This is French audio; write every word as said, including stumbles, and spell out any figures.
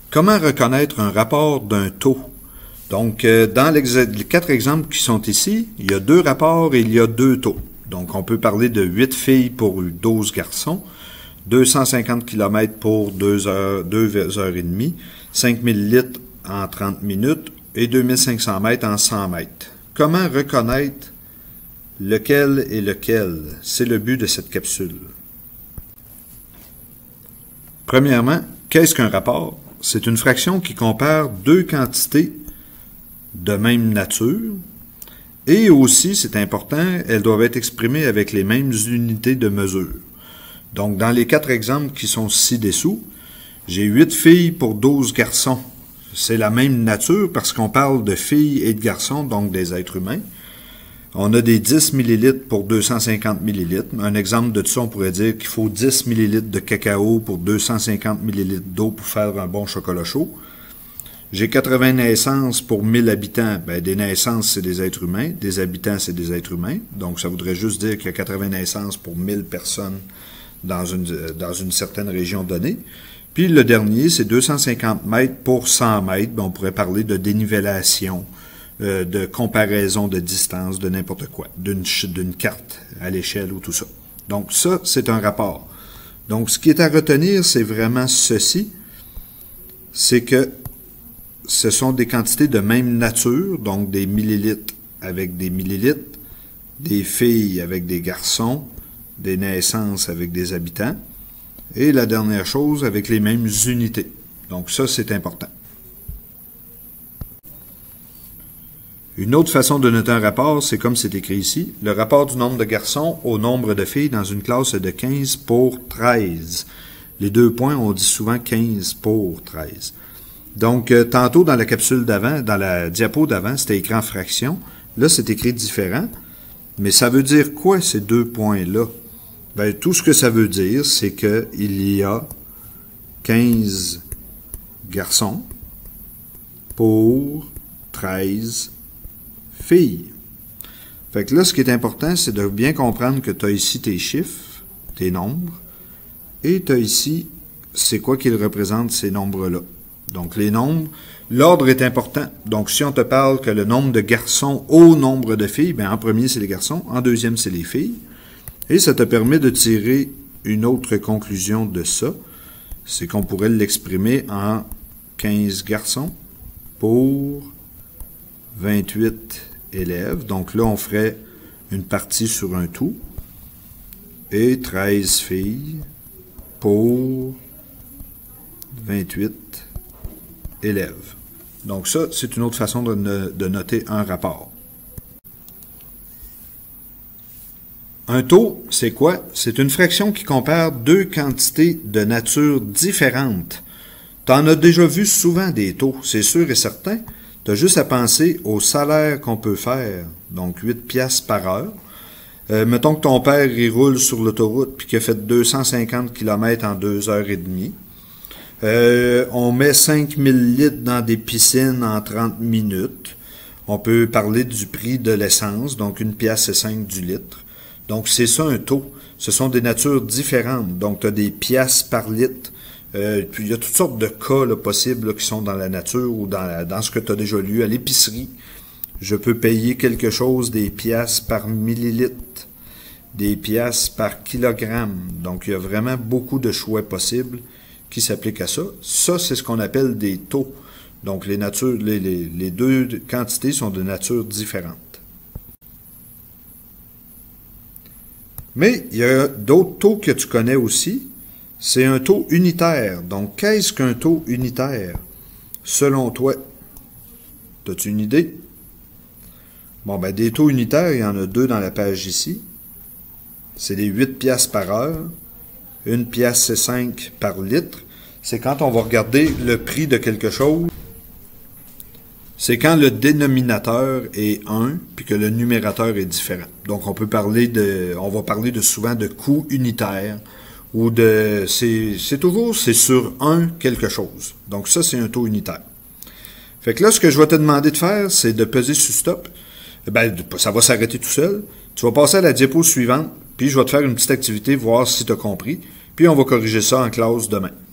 Comment reconnaître un rapport d'un taux? Donc, euh, dans les quatre exemples qui sont ici, il y a deux rapports et il y a deux taux. Donc, on peut parler de huit filles pour douze garçons, deux cent cinquante kilomètres pour deux heures, deux heures et demie, cinq mille litres en trente minutes et deux mille cinq cents mètres en cent mètres. Comment reconnaître lequel est lequel? C'est le but de cette capsule. Premièrement, qu'est-ce qu'un rapport? C'est une fraction qui compare deux quantités de même nature et aussi, c'est important, elles doivent être exprimées avec les mêmes unités de mesure. Donc, dans les quatre exemples qui sont ci-dessous, j'ai huit filles pour douze garçons. C'est la même nature parce qu'on parle de filles et de garçons, donc des êtres humains. On a des dix millilitres pour deux cent cinquante millilitres. Un exemple de ça, on pourrait dire qu'il faut dix millilitres de cacao pour deux cent cinquante millilitres d'eau pour faire un bon chocolat chaud. J'ai quatre-vingts naissances pour mille habitants. Ben, des naissances, c'est des êtres humains. Des habitants, c'est des êtres humains. Donc, ça voudrait juste dire qu'il y a quatre-vingts naissances pour mille personnes dans une, dans une certaine région donnée. Puis, le dernier, c'est deux cent cinquante mètres pour cent mètres. Ben, on pourrait parler de dénivellation, euh, de comparaison de distance, de n'importe quoi, d'une d'une carte à l'échelle ou tout ça. Donc, ça, c'est un rapport. Donc, ce qui est à retenir, c'est vraiment ceci. C'est que ce sont des quantités de même nature, donc des millilitres avec des millilitres, des filles avec des garçons, des naissances avec des habitants, et la dernière chose, avec les mêmes unités. Donc ça, c'est important. Une autre façon de noter un rapport, c'est comme c'est écrit ici, le rapport du nombre de garçons au nombre de filles dans une classe de quinze pour treize. Les deux points, on dit souvent quinze pour treize. Donc, euh, tantôt, dans la capsule d'avant, dans la diapo d'avant, c'était écrit en fraction. Là, c'est écrit différent. Mais ça veut dire quoi, ces deux points-là? Bien, tout ce que ça veut dire, c'est qu'il y a quinze garçons pour treize filles. Fait que là, ce qui est important, c'est de bien comprendre que tu as ici tes chiffres, tes nombres, et tu as ici, c'est quoi qu'ils représentent, ces nombres-là. Donc, les nombres, l'ordre est important. Donc, si on te parle que le nombre de garçons au nombre de filles, bien, en premier, c'est les garçons, en deuxième, c'est les filles. Et ça te permet de tirer une autre conclusion de ça. C'est qu'on pourrait l'exprimer en quinze garçons pour vingt-huit élèves. Donc là, on ferait une partie sur un tout. Et treize filles pour vingt-huit élèves. Donc ça, c'est une autre façon de, ne, de noter un rapport. Un taux, c'est quoi? C'est une fraction qui compare deux quantités de nature différentes. Tu en as déjà vu souvent des taux, c'est sûr et certain. Tu as juste à penser au salaire qu'on peut faire, donc huit piastres par heure. Euh, mettons que ton père, il roule sur l'autoroute puis qu'il a fait deux cent cinquante kilomètres en deux heures et demie. Euh, on met cinq mille litres dans des piscines en trente minutes. On peut parler du prix de l'essence, donc une piastre et cinq du litre. Donc, c'est ça un taux. Ce sont des natures différentes. Donc, tu as des piastres par litre. Euh, puis, il y a toutes sortes de cas là, possibles là, qui sont dans la nature ou dans, la, dans ce que tu as déjà lu. À l'épicerie, je peux payer quelque chose des piastres par millilitre, des piastres par kilogramme. Donc, il y a vraiment beaucoup de choix possibles qui s'appliquent à ça. Ça, c'est ce qu'on appelle des taux. Donc, les, natures, les, les, les deux quantités sont de nature différente. Mais il y a d'autres taux que tu connais aussi. C'est un taux unitaire. Donc, qu'est-ce qu'un taux unitaire? Selon toi, as-tu une idée? Bon, ben, des taux unitaires, il y en a deux dans la page ici. C'est les huit piastres par heure. Une piastre et cinq par litre. C'est quand on va regarder le prix de quelque chose. C'est quand le dénominateur est un, puis que le numérateur est différent. Donc, on peut parler de, on va parler de souvent de coût unitaire, ou de, c'est, c'est toujours, c'est sur un quelque chose. Donc, ça, c'est un taux unitaire. Fait que là, ce que je vais te demander de faire, c'est de peser sur stop. Ben, ça va s'arrêter tout seul. Tu vas passer à la diapo suivante, puis je vais te faire une petite activité, voir si tu as compris. Puis, on va corriger ça en classe demain.